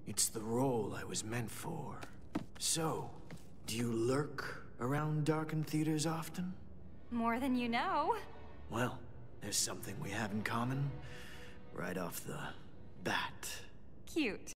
It's the role I was meant for. So, do you lurk around darkened theaters often? More than you know. Well, there's something we have in common right off the bat. Cute.